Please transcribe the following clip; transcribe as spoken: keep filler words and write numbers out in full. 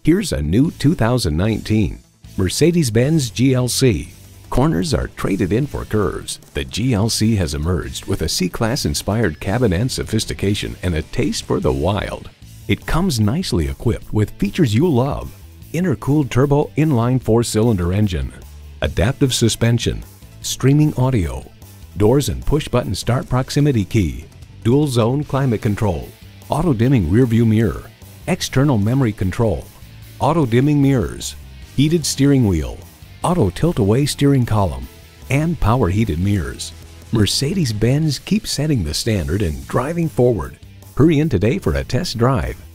Here's a new two thousand nineteen Mercedes-Benz G L C. Corners are traded in for curves. The G L C has emerged with a C-Class inspired cabin and sophistication and a taste for the wild. It comes nicely equipped with features you love: intercooled turbo inline four-cylinder engine, adaptive suspension, streaming audio, doors and push-button start proximity key, dual-zone climate control, auto-dimming rearview mirror, external memory control, auto-dimming mirrors, heated steering wheel, auto tilt-away steering column, and power heated mirrors. Mercedes-Benz keeps setting the standard and driving forward. Hurry in today for a test drive.